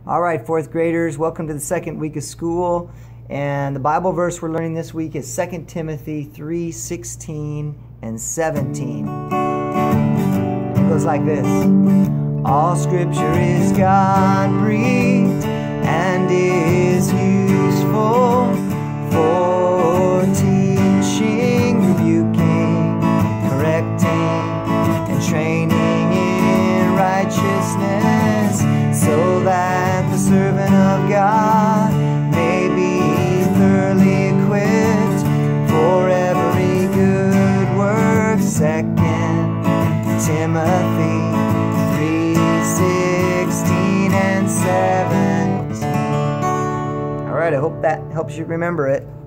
All right, fourth graders, welcome to the second week of school. And the Bible verse we're learning this week is 2 Timothy 3:16 and 17. It goes like this. All scripture is God-breathed and is useful for teaching, rebuking, correcting, and training in righteousness, so that the servant of God may be thoroughly equipped for every good work. 2 Timothy 3:16 and 17. All right, I hope that helps you remember it.